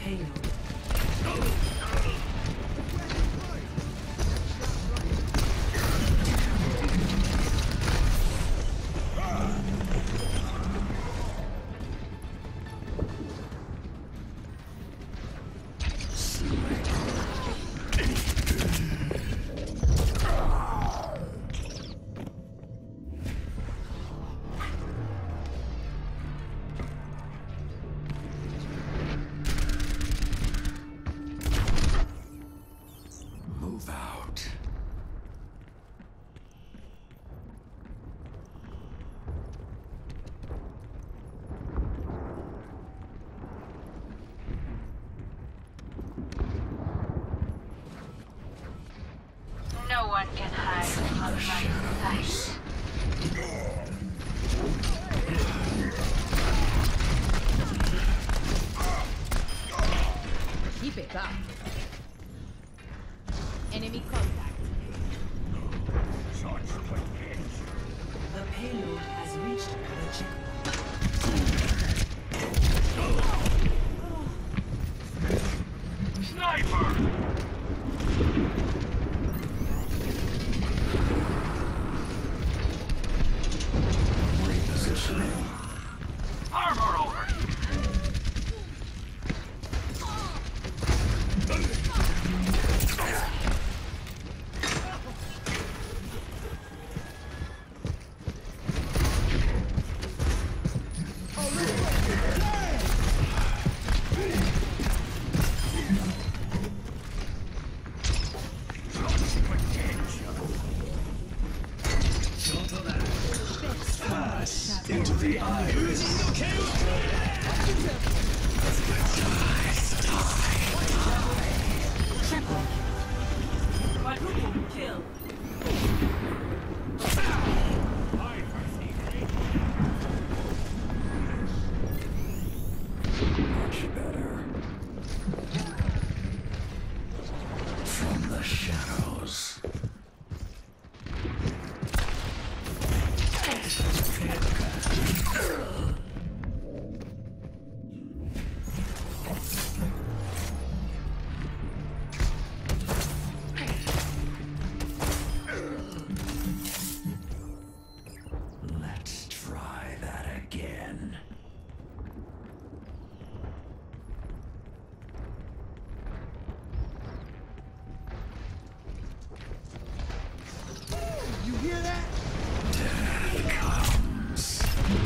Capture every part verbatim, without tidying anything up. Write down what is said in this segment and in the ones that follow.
payload. No one can hide from my sight. Keep it up. Enemy contact. The payload has reached the checkpoint. Sniper! Repositioning. Armor over! Pass into the iris. Quadruple kill. Much better. From the shadows. Let's try that again. You hear that? Death comes.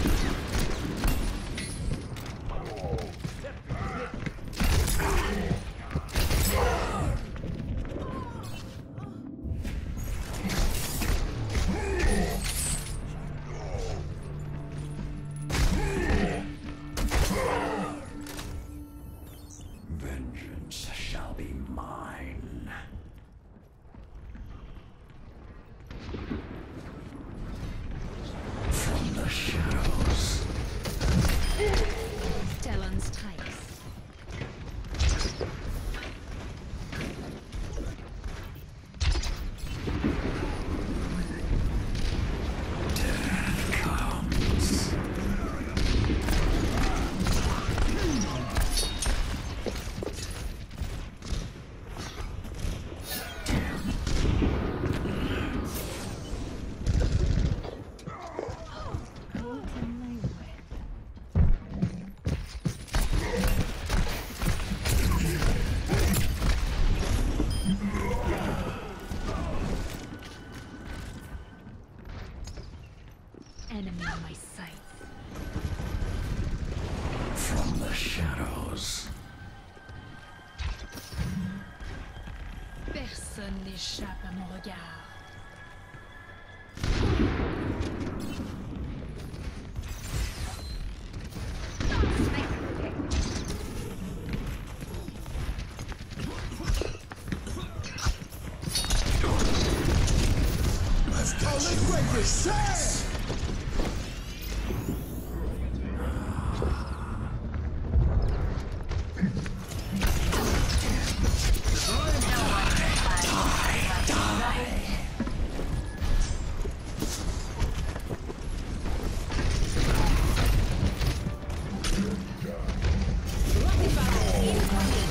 Vengeance shall be mine. From the shadows. Talon's tight. Death comes. Enemy in my sight. From the shadows. Personne n'échappe à mon regard. I've got Let's you. break this sad! Incoming.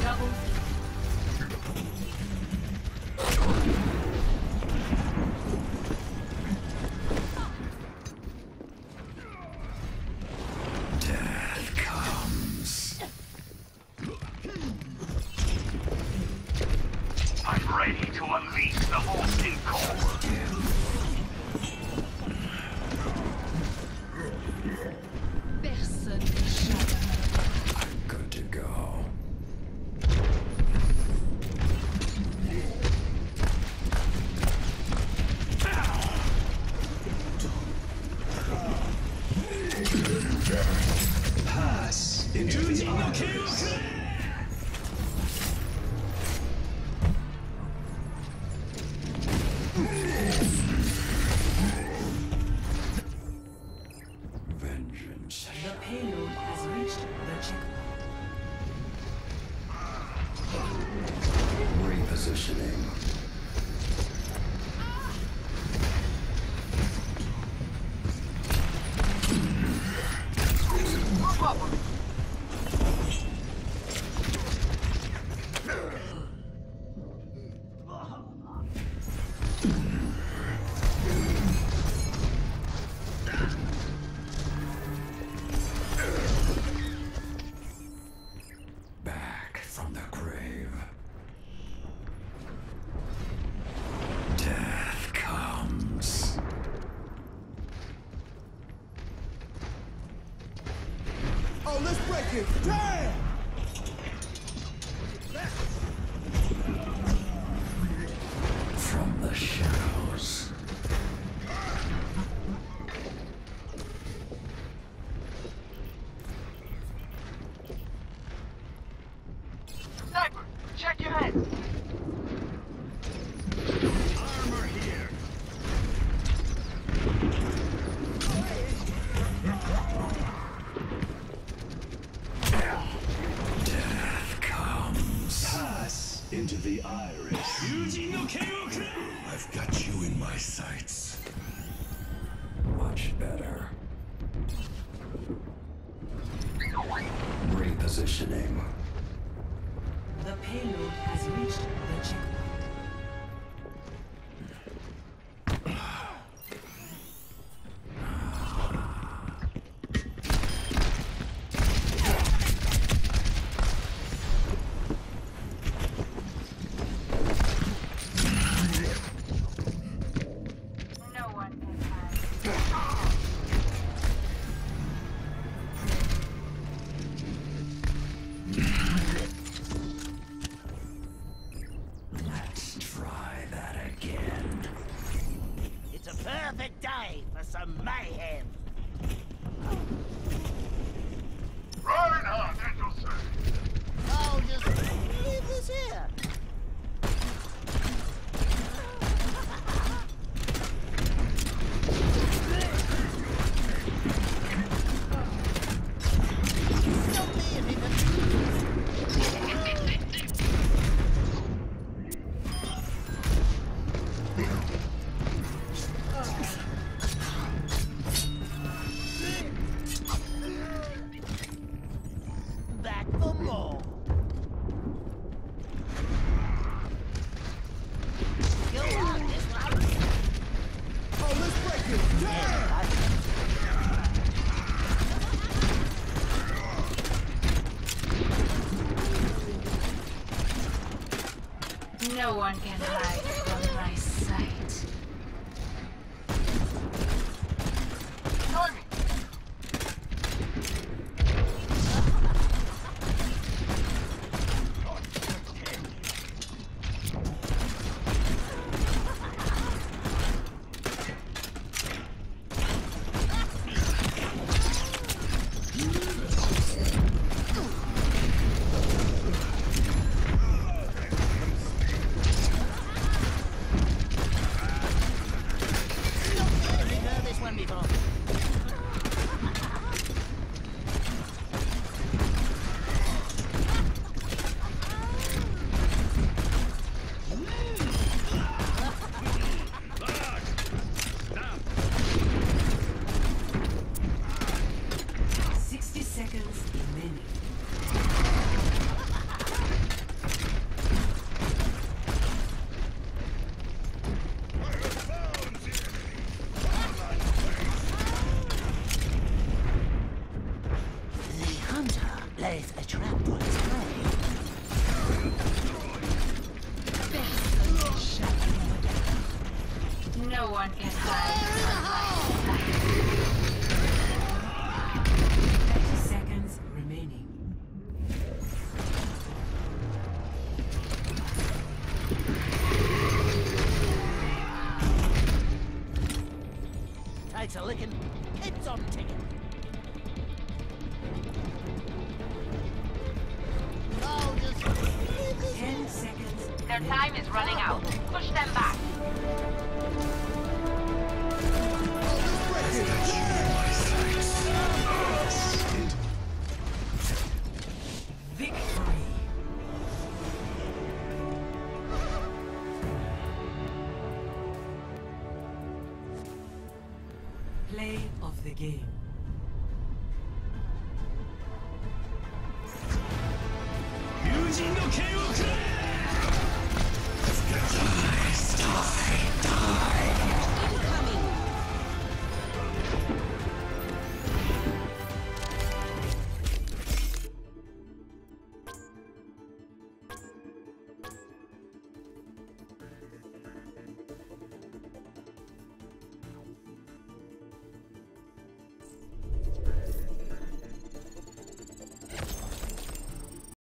Vengeance. The payload has reached the checkpoint. Repositioning. Back from the grave. Death comes. Oh, let's break it. Damn! From the shadows. Sniper, check your head. Armor here. Death comes. Pass into the iris. I've got you in my sights. Much better. Repositioning. The payload has reached the checkpoint. No one can hide. Let's try that again. It's a perfect day for some mayhem. Reinhardt at your service. I'll just leave this here. Stop me if you can. Back for more. Go on, this one. Oh, let's break it. Damn! No one can hide from my sight. Join me. We've heard this one before. Sixty seconds remaining. The hunter lays a trap for his prey. No one can hide from my sight. Thirty seconds remaining. Takes a licking, keeps on ticking. Their time is running out. Push them back. Victory. Play of the game. Die, die, die.